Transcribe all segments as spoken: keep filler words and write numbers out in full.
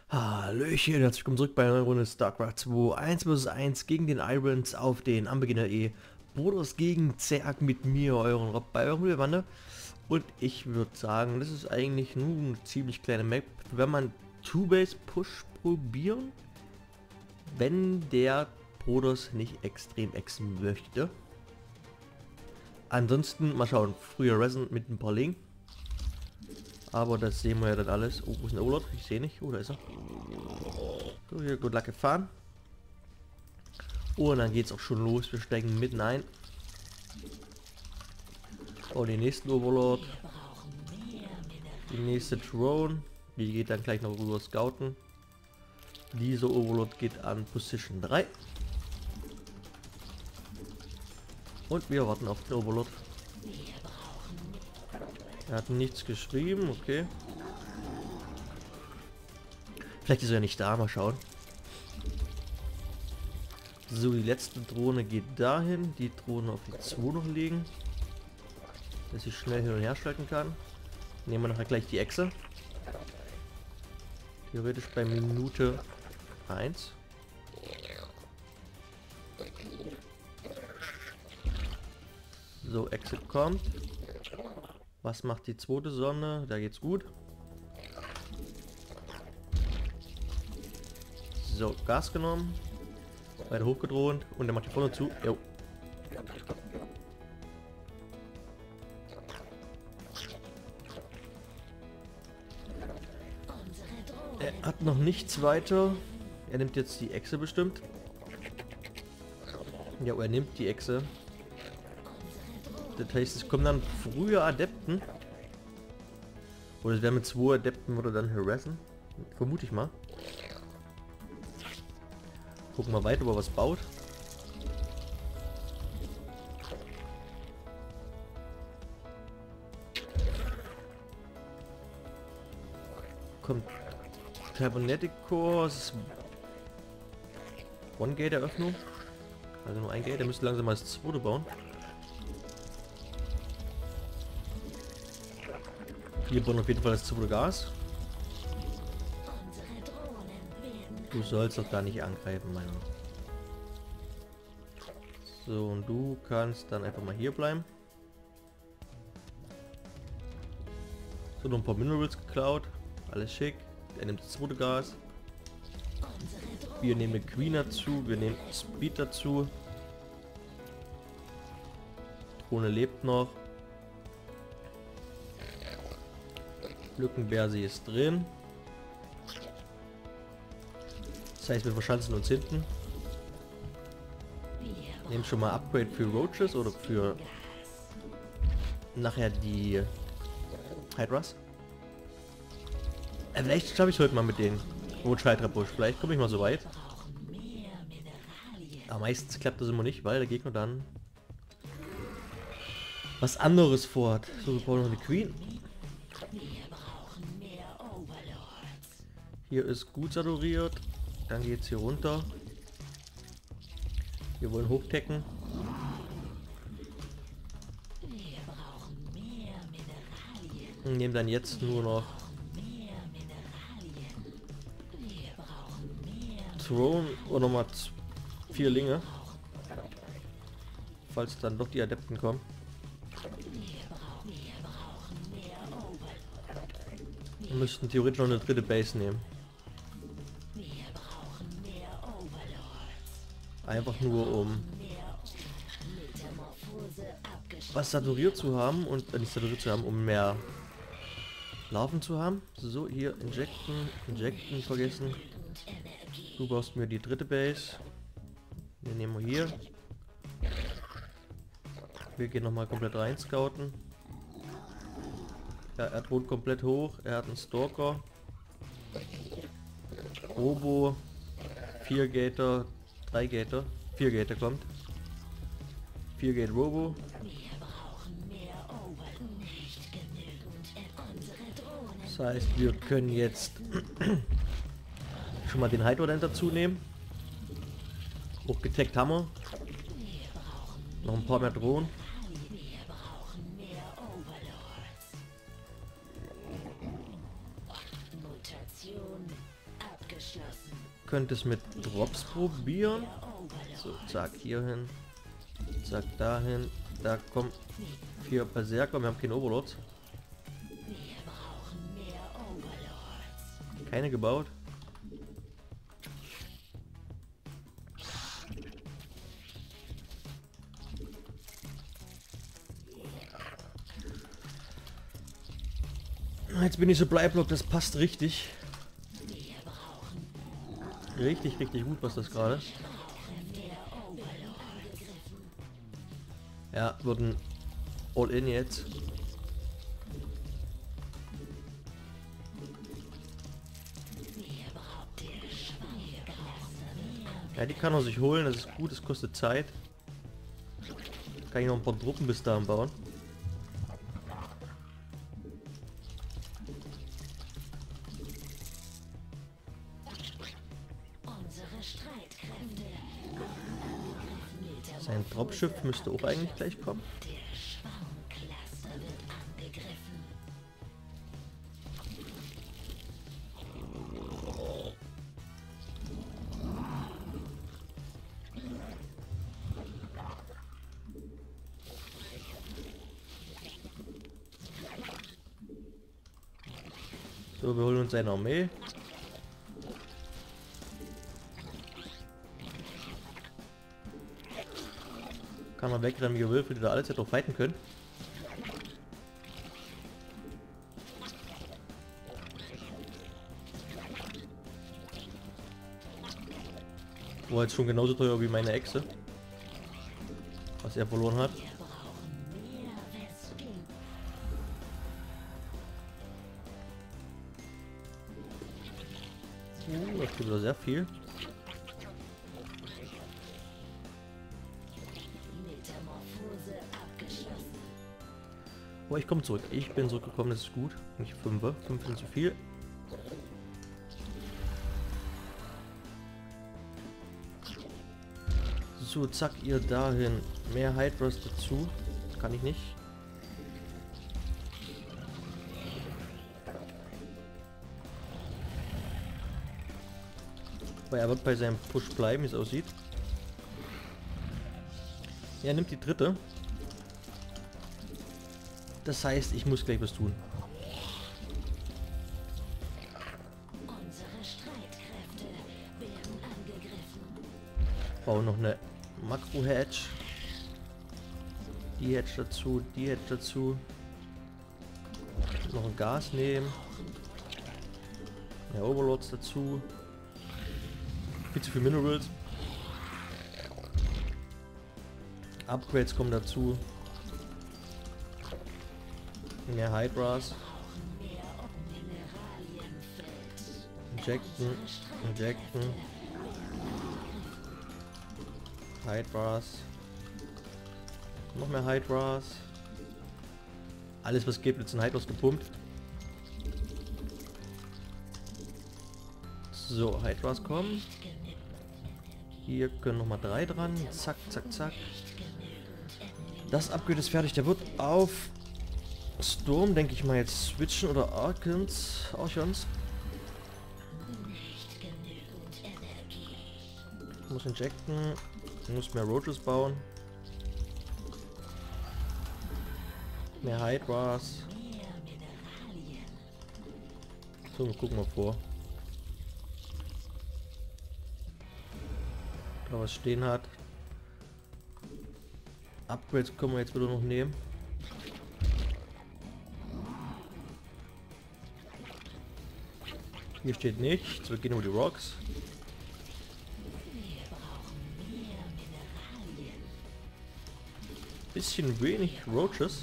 Hallöchen, herzlich willkommen zurück bei einer neuen Runde StarCraft zwei. eins versus eins gegen den Irons auf den Anbeginner E. Bruder gegen Zerg mit mir, euren Rob bei eurem Bande. Und ich würde sagen, das ist eigentlich nur eine ziemlich kleine Map. Wenn man Two-Base-Push probieren, wenn der Broders nicht extrem exen möchte. Ansonsten mal schauen, früher Resin mit ein paar Link. Aber das sehen wir ja dann alles. Oh, wo ist ein Urlaub? Ich sehe nicht. Oh, da ist er. So, hier gut Luck gefahren. Und dann geht's auch schon los. Wir steigen mitten ein. Oh, den nächsten Overlord. Die nächste Drone. Die geht dann gleich noch rüber scouten. Dieser Overlord geht an Position drei. Und wir warten auf den Overlord. Er hat nichts geschrieben, okay. Vielleicht ist er ja nicht da, mal schauen. So, die letzte Drohne geht dahin. Die Drohne auf die zwei noch legen. Dass ich schnell hin und her schalten kann. Nehmen wir nachher gleich die Echse. Theoretisch bei Minute eins. So, Echse kommt. Was macht die zweite Sonne? Da geht's gut. So, Gas genommen. Weiter hochgedroht. Und der macht die vorne zu. Jo. Er hat noch nichts weiter. Er nimmt jetzt die Echse bestimmt. Ja, er nimmt die Echse. Das heißt, es kommen dann frühe Adepten. Oder es wäre mit zwei Adepten oder dann harassen. Vermute ich mal. Gucken wir weiter, ob er was baut. Kommt Cybernetic Cores. One Gate Eröffnung. Also nur ein Gate, der müsste langsam mal das zweite bauen. Wir bauen auf jeden Fall das zweite Gas. Du sollst doch da nicht angreifen, meiner. So, und du kannst dann einfach mal hier bleiben. So, noch ein paar Minerals geklaut. Alles schick. Er nimmt das zweite Gas. Wir nehmen eine Queen dazu. Wir nehmen Speed dazu. Drohne lebt noch. Lückenbersi ist drin. Das heißt, wir verschanzen uns hinten. Nehmen schon mal Upgrade für Roaches oder für nachher die Hydras. Äh, vielleicht schaffe ich es heute mal mit den Roach Hydra Bush. Vielleicht komme ich mal so weit. Aber meistens klappt das immer nicht, weil der Gegner dann was anderes vorhat. So, wir brauchen noch eine Queen. Hier ist gut saturiert. Dann geht es hier runter. Wir wollen hochdecken. Und nehmen dann jetzt nur noch Throne oder mal vier Linge. Falls dann doch die Adepten kommen. Wir müssten theoretisch noch eine dritte Base nehmen. Einfach nur um was saturiert zu haben und äh, nicht saturiert zu haben, um mehr Larven zu haben. So, hier injecten, injecten nicht vergessen. Du baust mir die dritte Base. Den nehmen wir hier. Wir gehen noch mal komplett rein scouten. Ja, er droht komplett hoch. Er hat einen Stalker. Robo. vier Gator. drei Gator. vier Gator kommt. vier Gate Robo. Das heißt, wir können jetzt schon mal den Hydra dazu nehmen. Hochgetaggt haben wir. Noch ein paar mehr Drohnen. könnte es mit Drops probieren. So, zack, hier hin. Zack, dahin. Da kommen vier Berserker. Wir haben keine Overlords. Keine gebaut. Jetzt bin ich so Bleiblock, das passt richtig. Richtig, richtig gut, was das gerade. Ja, wurden all in jetzt. Ja, die kann er sich holen, das ist gut, es kostet Zeit. Kann ich noch ein paar Truppen bis dahin bauen. Sein Dropschiff müsste auch eigentlich gleich kommen. So, wir holen uns eine Armee. Kann man wegrennen, wie ihr will, für die da alles hätte auch fighten können. War jetzt schon genauso teuer wie meine Echse. Was er verloren hat. Uh, das tut wieder sehr viel. Oh, ich komme zurück. Ich bin zurückgekommen, das ist gut. Nicht fünf. fünf sind zu viel. So, zack, ihr dahin. Mehr Hydras dazu. Kann ich nicht. Weil er wird bei seinem Push bleiben, wie es aussieht. Er nimmt die dritte. Das heißt, ich muss gleich was tun. Baue noch eine Makro-Hedge. Die Hedge dazu, die Hedge dazu. Noch ein Gas nehmen. Ja, Overlords dazu. Viel zu viel Minerals. Upgrades kommen dazu. Mehr Hydras. Injecten. Injecten. Hydras. Noch mehr Hydras. Alles was geht, wird in Hydras gepumpt. So, Hydras kommen. Hier können noch mal drei dran. Zack, zack, zack. Das Upgrade ist fertig. Der wird auf Storm, denke ich mal, jetzt switchen oder Archons. Archons. Muss injecten. Muss mehr Roaches bauen. Mehr Hydras. So, wir gucken mal vor. Da was stehen hat. Upgrades können wir jetzt wieder noch nehmen. Hier steht nichts, wir gehen über die Rocks. Bisschen wenig Roaches.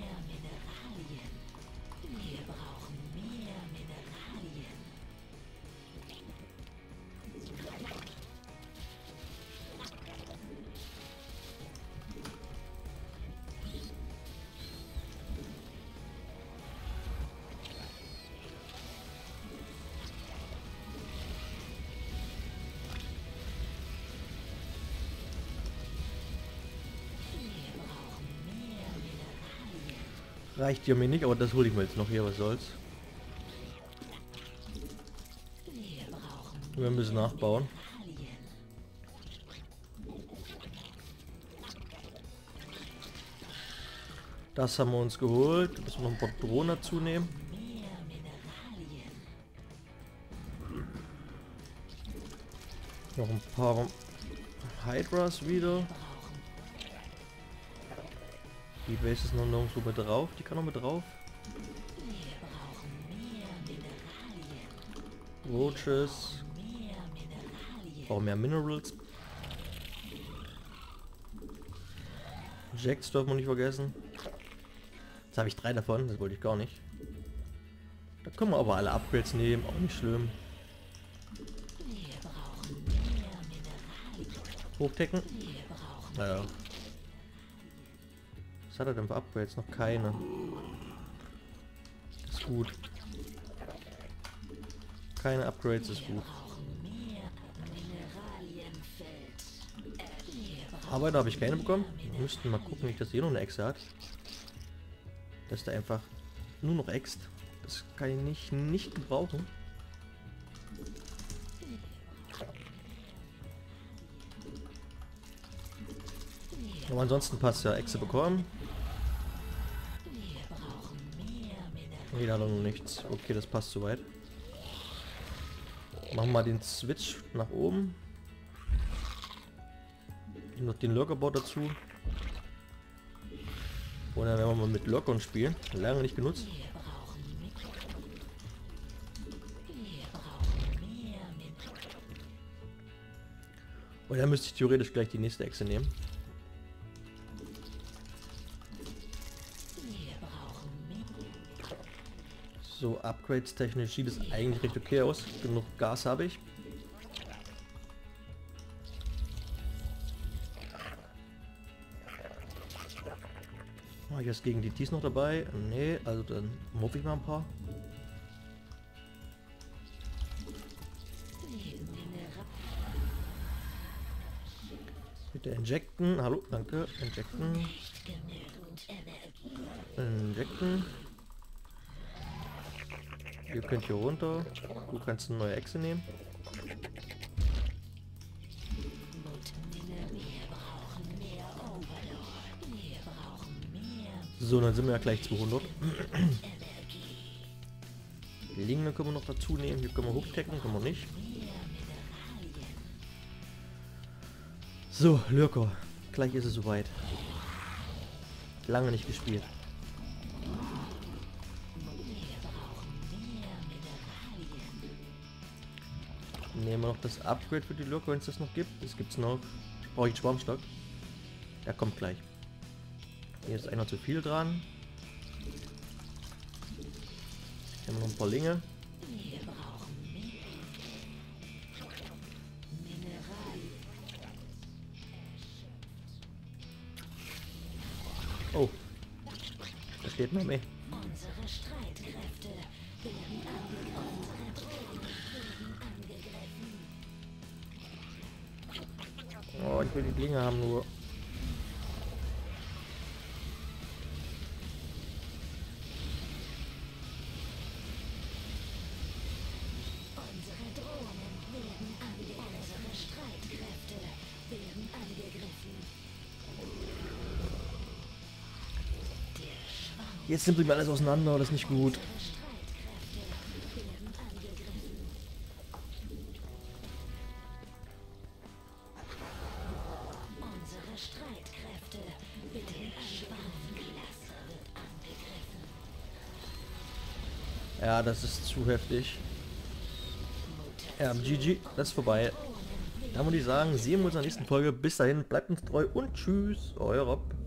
Reicht ja mir nicht, aber das hole ich mir jetzt noch hier, was soll's. Wir müssen nachbauen. Das haben wir uns geholt. Müssen wir noch ein paar Drohnen dazu nehmen. Noch ein paar Hydras wieder. Die Base ist noch nirgendwo mit drauf. Die kann noch mit drauf. Roaches. Brauchen mehr Minerals. Jacks dürfen wir nicht vergessen. Jetzt habe ich drei davon, das wollte ich gar nicht. Da können wir aber alle Upgrades nehmen, auch nicht schlimm. Hochdecken. Naja. Was hat er denn für Upgrades? Noch keine. Das ist gut. Keine Upgrades ist gut. Aber da habe ich keine bekommen. Wir müssten mal gucken, nicht, dass hier noch eine Echse hat. Dass da einfach nur noch Ext. Das kann ich nicht, nicht gebrauchen. Aber ansonsten passt ja. Echse bekommen. Nee, da hat er noch nichts. Okay, das passt soweit. Machen wir mal den Switch nach oben. Noch den Lurkerbot dazu. Und dann werden wir mal mit Lurkern spielen. Lange nicht genutzt. Und dann müsste ich theoretisch gleich die nächste Echse nehmen. So, Upgrades technisch sieht es eigentlich recht okay aus. Genug Gas habe ich. Oh, hier ist gegen die Ts noch dabei. Nee, also dann hoffe ich mal ein paar. Bitte injecten. Hallo, danke. Injecten. Injecten. Ihr könnt hier runter. Du kannst eine neue Echse nehmen. So, dann sind wir ja gleich zweihundert. Linge können wir noch dazu nehmen. Hier können wir hochdecken, können wir nicht. So, Lurker. Gleich ist es soweit. Lange nicht gespielt. Nehmen wir noch das Upgrade für die Lurker, wenn es das noch gibt. Das gibt es noch. Brauche ich einen Schwarmstock. Der kommt gleich. Hier ist einer zu viel dran. Hier haben wir noch ein paar Linge. Oh, da steht noch mehr. Unsere Streitkräfte werden angegriffen. Oh, ich will die Linge haben nur. Unsere Drohnen werden angegriffen. Unsere Streitkräfte werden angegriffen. Jetzt nimmt sich alles auseinander, das ist nicht gut. Unsere Streitkräfte werden angegriffen. Unsere Streitkräfte mit der Schwarmklasse wird angegriffen. Ja, das ist zu heftig. Ja, G G, das ist vorbei. Dann würde ich sagen, sehen wir uns in der nächsten Folge. Bis dahin, bleibt uns treu und tschüss, euer Rob.